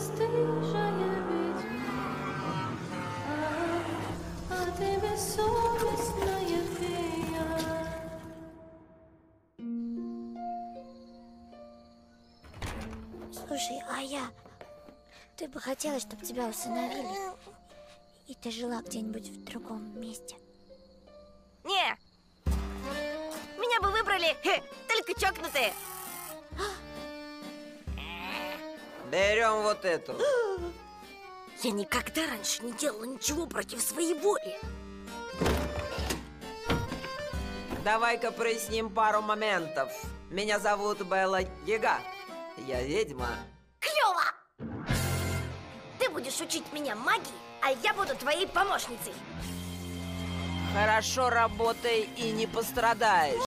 бесстыжая ведьма, а ты бессовестная фея. Слушай, ты бы хотела, чтобы тебя усыновили, и ты жила где-нибудь в другом месте? Не! Меня бы выбрали только чокнутые. Берем вот эту. Я никогда раньше не делала ничего против своей воли. Давай-ка проясним пару моментов. Меня зовут Белла Яга. Я ведьма. Клево! Ты будешь учить меня магии, а я буду твоей помощницей. Хорошо работай и не пострадаешь.